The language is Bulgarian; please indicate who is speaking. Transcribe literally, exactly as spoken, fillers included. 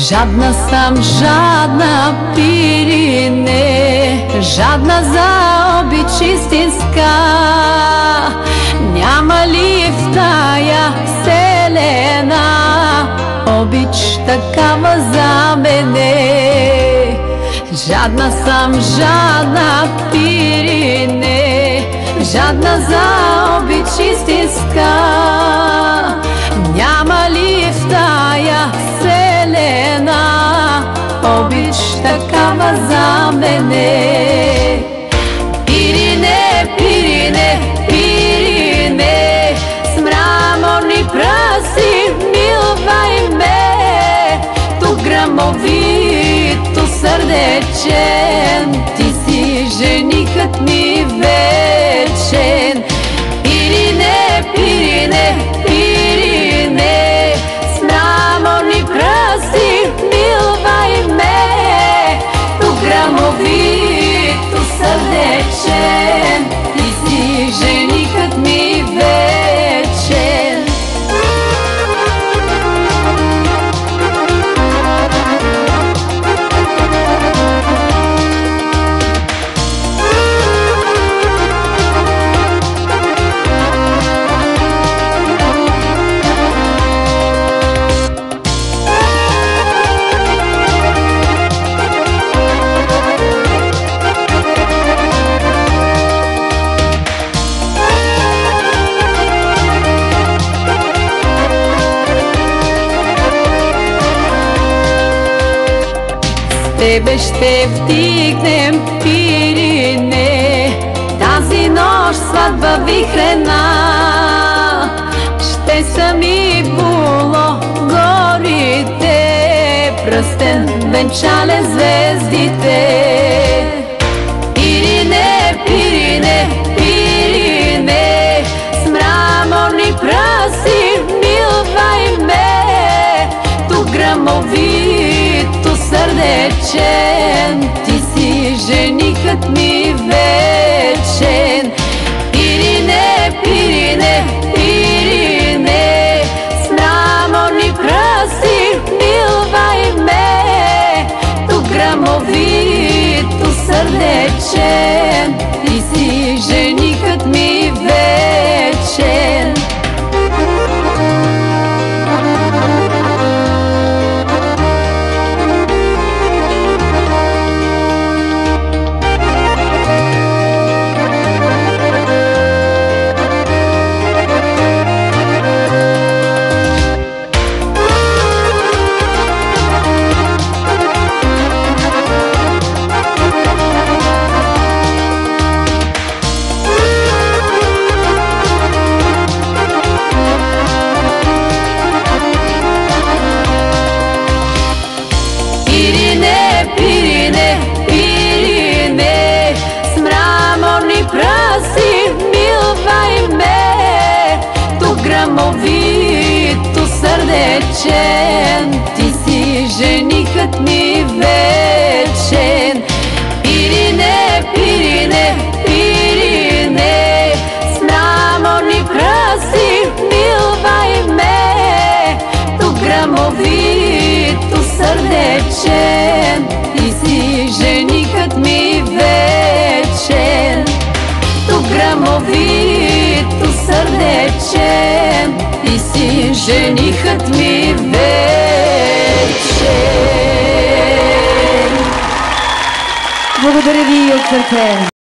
Speaker 1: Жадна съм, жадна, Пирине, жадна за обич истинска. Няма ли в тая вселена обич такава за мене? Жадна съм, жадна, Пирине, жадна за обич истинска. Няма ли в тая вселена обич такава за мене? Пирине, Пирине, Пирине, с мраморни пръси милвай ме. Ту грамовито сърдечен, ти си женихът ми вечен. Пирине, Пирине, Пирине, с мраморни пръси милвай ме. Ту грамовито сърдечен, ти си женихът ми вечен. Тебе ще вдигнем, Пирине, тази нощ сватба вихрена. Ще са ми полугорите, пръстен венчален звездите. Пирине, Пирине, Пирине, с мраморни пръси милвай ме. Ту грамовито сърдечен, ти си женихът ми вечен. Пирине, Пирине, Пирине, с мраморни пръси милвай ме. Ту грамовито сърдечен, ти си женихът ми вечен. Пирине, Пирине, Пирине, с мраморни пръси милвай ме. Ту грамовито сърдечен, ти си женихът ми вечен. Пирине, Пирине, Пирине, с мраморни пръси милвай ме. Ту грамовито сърдечен, ти си женихът ми вечен. Ту грамовито сърдечен, ти си женихът ми вечен.
Speaker 2: Благодаря ви от сърце.